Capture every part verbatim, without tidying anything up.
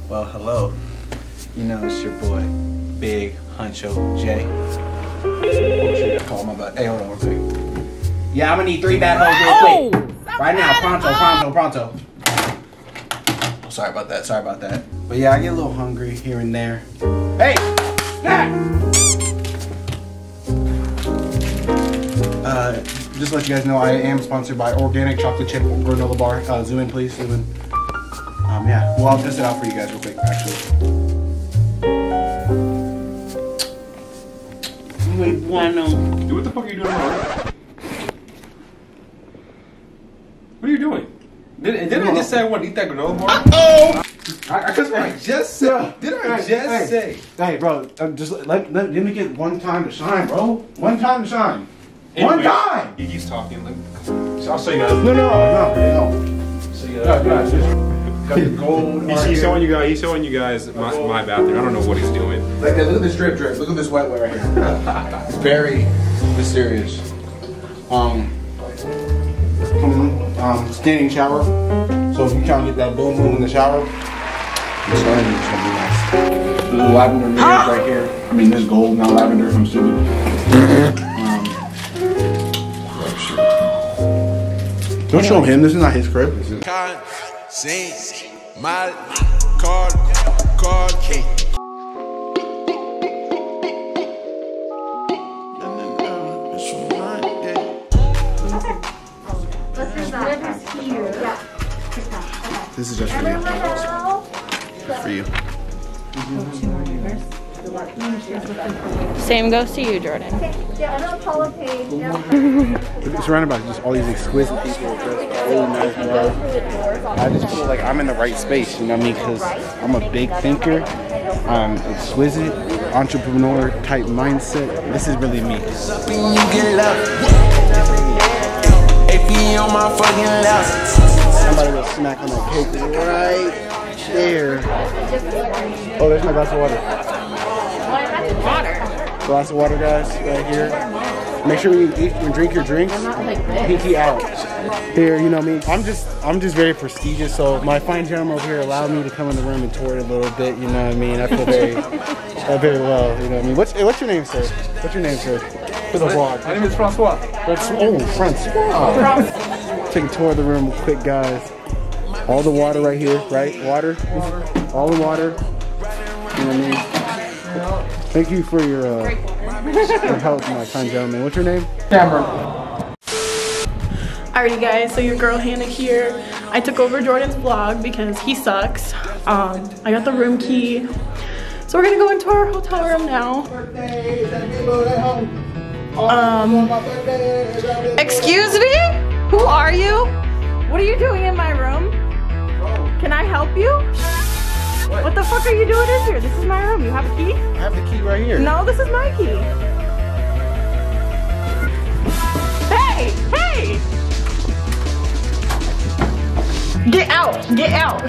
Well, hello. You know it's your boy, Big Huncho J. Oh shit, call my butt. Hey, hold on real quick. Yeah, I'm gonna need three bad hoes real quick. Right now, pronto, pronto, pronto. Oh, sorry about that, sorry about that. But yeah, I get a little hungry here and there. Hey! Snack! Uh, just to let you guys know, I am sponsored by Organic Chocolate Chip Granola Bar. Uh, zoom in, please, zoom in. Um, yeah, well, I'll test it out for you guys real quick, actually. Muy bueno. Dude, what the fuck are you doing already? What are you doing? Did, didn't I just say I want to eat that granola bar? Uh-oh! I, I, I just said. Didn't I just hey, say? Hey, bro, uh, just let, let, let me get one time to shine, bro. One time to shine. Anyway, one time! He keeps talking. Like, so I'll show you guys. No, no, no, no. So you guys. No, no, just got the gold. He's, he's showing you guys. He's showing you guys my, my bathroom. I don't know what he's doing. Like, look at this drip, drip. Look at this wet, wet right here. It's very mysterious. Um, um, standing shower. So if you trying to get that boom boom in the shower, it's gonna be, it's gonna be nice. The lavender mirrors right here. I mean, this gold, not lavender. I'm stupid. Um, don't show him. This is not his crib. This is. My card, card, key. This is just for you. For you. Same goes to you, Jordan. It's surrounded by just all these exquisite people dressed really nice, bro. I just feel like I'm in the right space, you know what I mean? Because I'm a big thinker, I'm exquisite, entrepreneur type mindset. This is really me. Somebody go smack on that cake right there. Oh, there's my glass of water. Water. Glass of water, guys, right here. Make sure when you eat and drink your drinks, pinky out. Here, you know me. I'm just, I'm just very prestigious. So my fine gentleman over here allowed me to come in the room and tour it a little bit. You know what I mean? I feel very, uh, very well. You know what I mean? What's, what's your name, sir? What's your name, sir? For the vlog. My name is Francois. That's, oh, Francois. Take a tour of the room real quick, guys. All the water right here, right? Water. All the water. You know what I mean? Thank you for your, uh, your help, my fine gentleman. What's your name? Cameron. Alrighty guys, so your girl Hannah here. I took over Jordan's vlog because he sucks. Um, I got the room key. So we're gonna go into our hotel room now. Um, excuse me? Who are you? What are you doing in my room? Can I help you? What? What the fuck are you doing in here? This is my room. You have a key? I have the key right here. No, this is my key. Hey! Hey! Get out! Get out!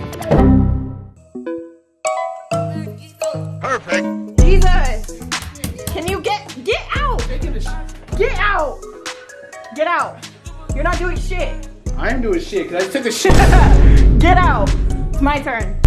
Perfect. Jesus! Can you get get out? Get out! Get out! You're not doing shit. I am doing shit because I took a shit. Get out! It's my turn.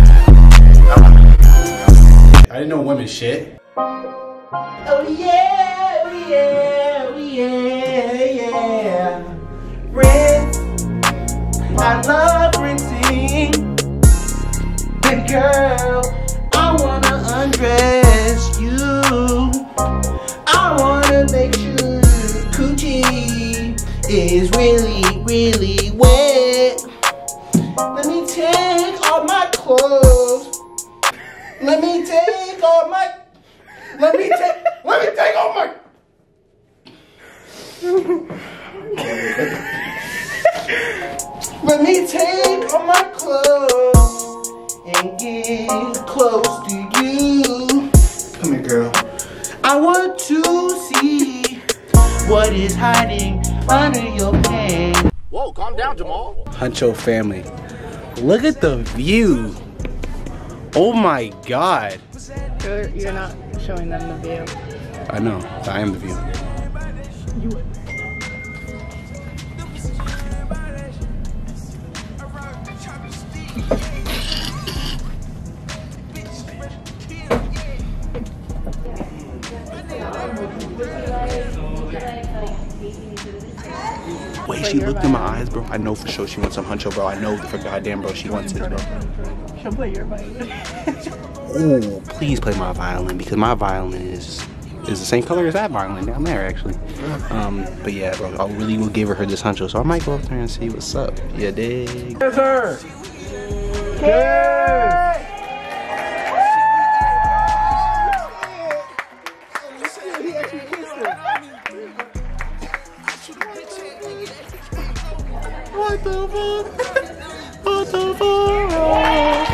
I didn't know women shit. Oh yeah, oh yeah, oh yeah, yeah. Friends, I love rinsing. Big girl, I wanna undress you. I wanna make sure your coochie is really, really wet. Let me take off my clothes. Let me take off my. Let me take. Let me take off my. Let me take off my clothes and get close to you. Come here, girl. I want to see what is hiding under your pants. Whoa, calm down, Jamal. Huncho family. Look at the view. Oh my God. You're, you're not showing them the view. I know. I am the view. You. she looked in my eyes, bro, I know for sure she wants some huncho, bro. I know for goddamn, bro, she wants it, bro. She'll play your violin. Oh, please play my violin because my violin is is the same color as that violin down there, actually. Um, but yeah, bro, I really will give her this huncho, so I might go up there and see what's up. You dig? Yes, sir. Yes! What the fuck? What the fuck?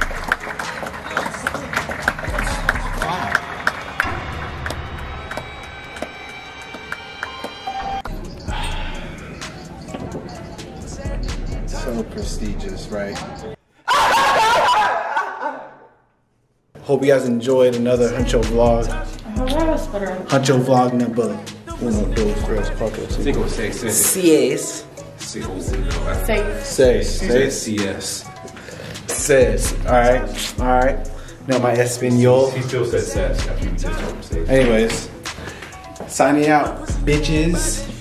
So prestigious, right? Hope you guys enjoyed another Huncho vlog. Huncho vlog number uno, dos, tres, cuatro, cinco, seis, seis. seis. Seis. Seis. Seis. Says. Alright. Alright. Now my Espanol. He still says says after you just told him. Anyways. Signing out, bitches.